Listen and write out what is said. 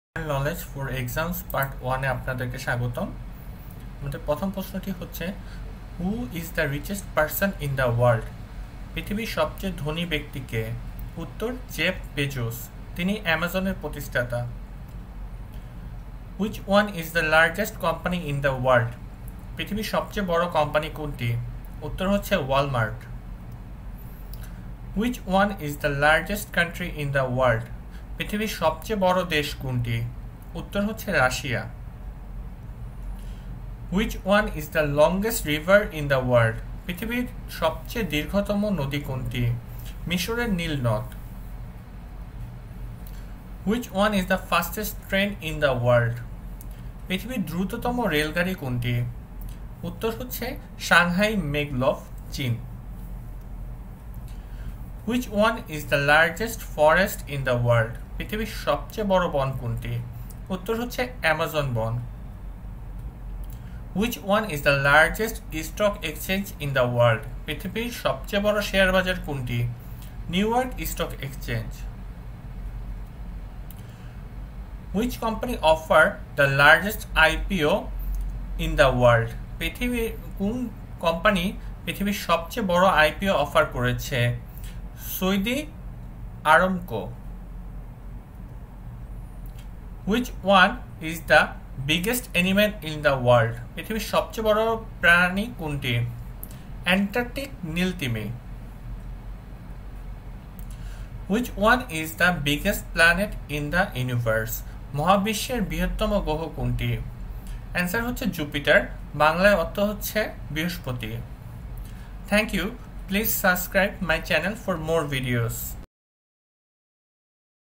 Knowledge for exams part 1 এ আপনাদেরকে স্বাগতম। আমাদের প্রথম প্রশ্নটি হচ্ছে who is the richest person in the world? পৃথিবীর সবচেয়ে ধনী ব্যক্তি কে? উত্তর জেফ বেজোস, তিনি অ্যামাজনের প্রতিষ্ঠাতা। Which one is the largest company in the world? পৃথিবীর সবচেয়ে বড় কোম্পানি কোনটি? উত্তর হচ্ছে Walmart. Which one is the largest country in the world? পৃথিবীর সবচেয়ে বড় দেশ কোনটি? উত্তর হচ্ছে Russia. Which one is the longest river in the world? পৃথিবীর সবচেয়ে দীর্ঘতম নদী কোনটি? মিশরের নীল নদ। Which one is the fastest train in the world? পৃথিবীর দ্রুততম রেলগাড়ি কোনটি? উত্তর হচ্ছে সাংহাই মেগলভ, চীন। Which one is the largest forest in the world? পৃথিবীর সবচেয়ে বড় বন কোনটি? উত্তর হচ্ছে অ্যামাজন বন। Which one is the largest stock exchange in the world? পৃথিবীর সবচেয়ে বড় শেয়ার বাজার কোনটি? New York stock exchange. Which company offer the largest IPO in the world? পৃথিবীর কোন কোম্পানি পৃথিবীর সবচেয়ে বড় আইপিও অফার করেছে? Saudi Aramco. Which one is the biggest animal in the world? পৃথিবীর সবচেয়ে বড় প্রাণী কোনটি? অ্যান্টার্কটিক নীলতিমি। Which one is the biggest planet in the universe? মহাবিশ্বের বৃহত্তম গ্রহ কোনটি? অ্যান্সার হচ্ছে জুপিটার, বাংলায় অর্থ হচ্ছে বৃহস্পতি। Thank you. Please subscribe my channel for more videos.